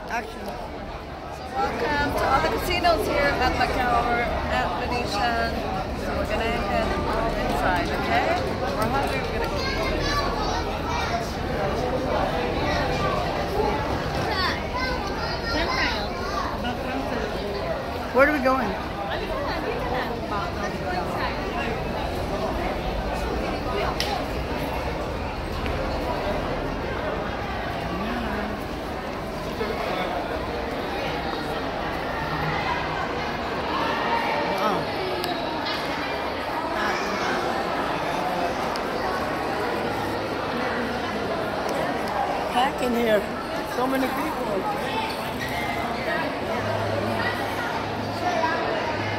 Action. Welcome to all the casinos here at Macau or at Venetian. So we're gonna head inside, okay? We're hungry, we're gonna eat. Where are we going? Packed in here. So many people.